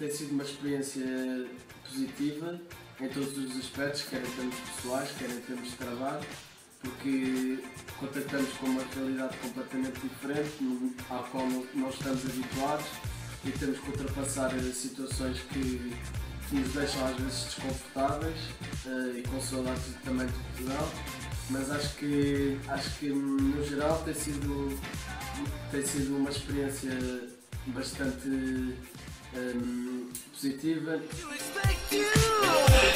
tem sido uma experiência positiva em todos os aspectos, quer em termos pessoais, quer em termos de trabalho, porque contactamos com uma realidade completamente diferente, à qual não estamos habituados, e temos que ultrapassar situações que nos deixam às vezes desconfortáveis e com saudades também de Portugal, mas acho que no geral tem sido uma experiência bastante positiva.